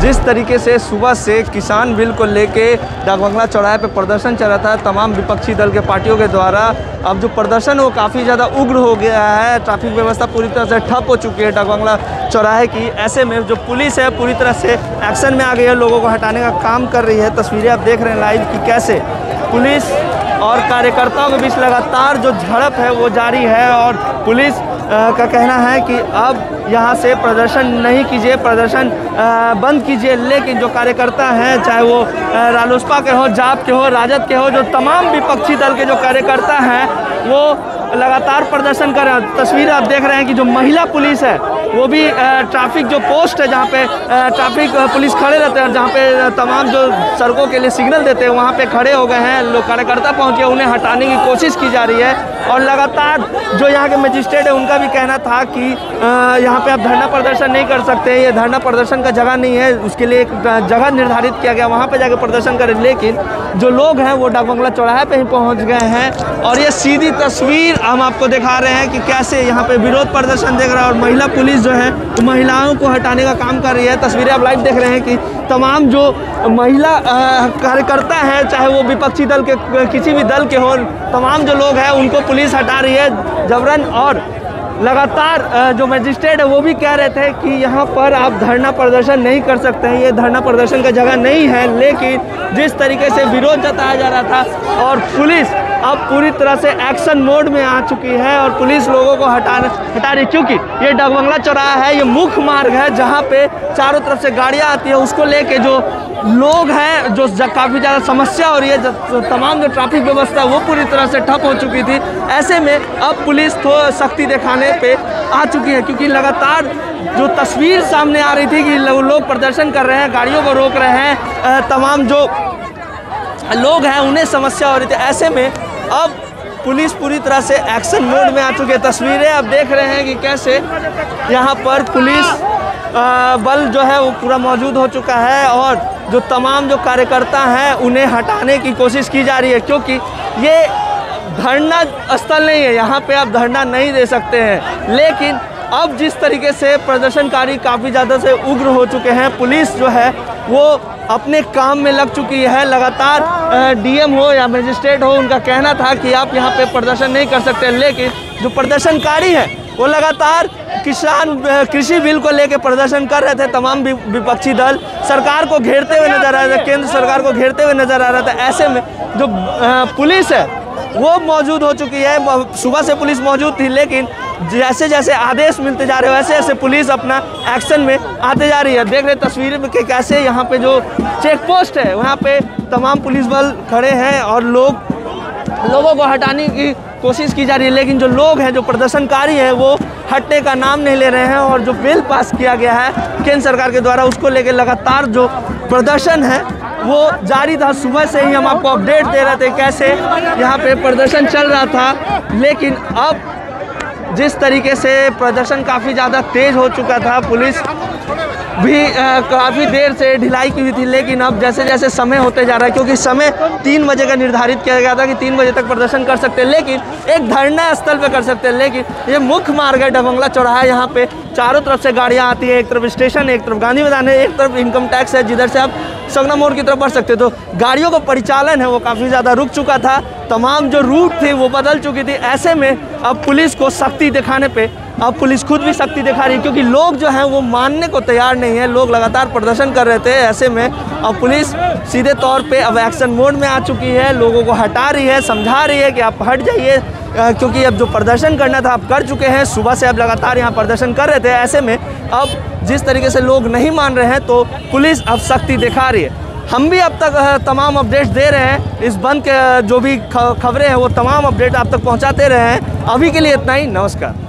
जिस तरीके से सुबह से किसान बिल को लेके डाक बंगला चौराहे पे प्रदर्शन चल रहा था तमाम विपक्षी दल के पार्टियों के द्वारा, अब जो प्रदर्शन वो काफ़ी ज़्यादा उग्र हो गया है। ट्रैफिक व्यवस्था पूरी तरह से ठप हो चुकी है डाक बंगला चौराहे की। ऐसे में जो पुलिस है पूरी तरह से एक्शन में आ गई है, लोगों को हटाने का काम कर रही है। तस्वीरें आप देख रहे हैं लाइव कि कैसे पुलिस और कार्यकर्ताओं के बीच लगातार जो झड़प है वो जारी है। और पुलिस का कहना है कि अब यहाँ से प्रदर्शन नहीं कीजिए, प्रदर्शन बंद कीजिए। लेकिन जो कार्यकर्ता हैं, चाहे वो रालोसपा के हो, जाप के हो, राजद के हो, जो तमाम विपक्षी दल के जो कार्यकर्ता हैं वो लगातार प्रदर्शन कर रहे हैं। तस्वीर आप देख रहे हैं कि जो महिला पुलिस है वो भी ट्रैफिक जो पोस्ट है जहाँ पे ट्रैफिक पुलिस खड़े रहते हैं और जहाँ पे तमाम जो सड़कों के लिए सिग्नल देते हैं वहाँ पे खड़े हो गए हैं। लोग कार्यकर्ता पहुँचे, उन्हें हटाने की कोशिश की जा रही है। और लगातार जो यहाँ के मजिस्ट्रेट है उनका भी कहना था कि यहाँ पे आप धरना प्रदर्शन नहीं कर सकते, ये धरना प्रदर्शन का जगह नहीं है, उसके लिए एक जगह निर्धारित किया गया, वहाँ पे जाके प्रदर्शन करें। लेकिन जो लोग हैं वो डाक बंगला चौराहे पे ही पहुँच गए हैं। और ये सीधी तस्वीर हम आपको दिखा रहे हैं कि कैसे यहाँ पे विरोध प्रदर्शन देख रहा है और महिला पुलिस जो है वो महिलाओं को हटाने का काम कर रही है। तस्वीरें आप लाइव देख रहे हैं कि तमाम जो महिला कार्यकर्ता हैं, चाहे वो विपक्षी दल के किसी भी दल के हो, तमाम जो लोग हैं उनको पुलिस हटा रही है जबरन। और लगातार जो मजिस्ट्रेट है वो भी कह रहे थे कि यहाँ पर आप धरना प्रदर्शन नहीं कर सकते हैं, ये धरना प्रदर्शन का जगह नहीं है। लेकिन जिस तरीके से विरोध जताया जा रहा था और पुलिस अब पूरी तरह से एक्शन मोड में आ चुकी है और पुलिस लोगों को हटा रही, क्योंकि ये डाक बंगला चौराहा है, ये मुख्य मार्ग है जहाँ पे चारों तरफ से गाड़ियाँ आती है। उसको लेके जो लोग हैं, जो काफ़ी ज़्यादा समस्या हो रही है, तमाम जो ट्रैफिक व्यवस्था है वो पूरी तरह से ठप हो चुकी थी। ऐसे में अब पुलिस तो सख्ती दिखाने पे आ चुकी है, क्योंकि लगातार जो तस्वीर सामने आ रही थी कि लोग प्रदर्शन कर रहे हैं, गाड़ियों को रोक रहे हैं, तमाम जो लोग हैं उन्हें समस्या हो रही थी। ऐसे में अब पुलिस पूरी तरह से एक्शन मोड में आ चुकी है। तस्वीरें आप देख रहे हैं कि कैसे यहाँ पर पुलिस बल जो है वो पूरा मौजूद हो चुका है और जो तमाम जो कार्यकर्ता हैं उन्हें हटाने की कोशिश की जा रही है, क्योंकि ये धरना स्थल नहीं है, यहाँ पे आप धरना नहीं दे सकते हैं। लेकिन अब जिस तरीके से प्रदर्शनकारी काफ़ी ज़्यादा से उग्र हो चुके हैं, पुलिस जो है वो अपने काम में लग चुकी है। लगातार डीएम हो या मजिस्ट्रेट हो, उनका कहना था कि आप यहाँ पे प्रदर्शन नहीं कर सकते। लेकिन जो प्रदर्शनकारी है वो लगातार कृषि बिल को लेकर प्रदर्शन कर रहे थे। तमाम विपक्षी दल सरकार को घेरते हुए नजर आ रहे थे, केंद्र सरकार को घेरते हुए नजर आ रहा था। ऐसे में जो पुलिस है वो मौजूद हो चुकी है। सुबह से पुलिस मौजूद थी, लेकिन जैसे जैसे आदेश मिलते जा रहे हैं वैसे वैसे पुलिस अपना एक्शन में आते जा रही है। देख रहे तस्वीर में कि कैसे यहाँ पे जो चेक पोस्ट है वहाँ पे तमाम पुलिस बल खड़े हैं और लोगों को हटाने की कोशिश की जा रही है। लेकिन जो लोग हैं, जो प्रदर्शनकारी हैं, वो हटने का नाम नहीं ले रहे हैं। और जो बिल पास किया गया है केंद्र सरकार के द्वारा, उसको लेकर लगातार जो प्रदर्शन है वो जारी था। सुबह से ही हम आपको अपडेट दे रहे थे कैसे यहाँ पे प्रदर्शन चल रहा था। लेकिन अब जिस तरीके से प्रदर्शन काफ़ी ज़्यादा तेज़ हो चुका था, पुलिस भी काफ़ी देर से ढिलाई की हुई थी। लेकिन अब जैसे जैसे समय होते जा रहा है, क्योंकि समय 3 बजे का निर्धारित किया गया था कि 3 बजे तक प्रदर्शन कर सकते हैं, लेकिन एक धरना स्थल पे कर सकते हैं। लेकिन ये मुख्य मार्ग है डाक बंगला चौराहा, यहाँ पे चारों तरफ से गाड़ियाँ आती है। एक तरफ स्टेशन है, एक तरफ गांधी मैदान है, एक तरफ इनकम टैक्स है, जिधर से आप संगना मोड़ की तरफ बढ़ सकते हैं। तो गाड़ियों का परिचालन है वो काफ़ी ज़्यादा रुक चुका था, तमाम जो रूट थी वो बदल चुकी थी। ऐसे में अब पुलिस को सख्ती दिखाने पे अब पुलिस खुद भी सख्ती दिखा रही है, क्योंकि लोग जो हैं वो मानने को तैयार नहीं है। लोग लगातार प्रदर्शन कर रहे थे। ऐसे में अब पुलिस सीधे तौर पे अब एक्शन मोड में आ चुकी है, लोगों को हटा रही है, समझा रही है कि आप हट जाइए, क्योंकि अब जो प्रदर्शन करना था आप कर चुके हैं। सुबह से अब लगातार यहाँ प्रदर्शन कर रहे थे। ऐसे में अब जिस तरीके से लोग नहीं मान रहे हैं तो पुलिस अब सख्ती दिखा रही है। हम भी अब तक तमाम अपडेट्स दे रहे हैं, इस बंद के जो भी खबरें हैं वो तमाम अपडेट आप तक पहुँचाते रहे हैं। अभी के लिए इतना ही, नमस्कार।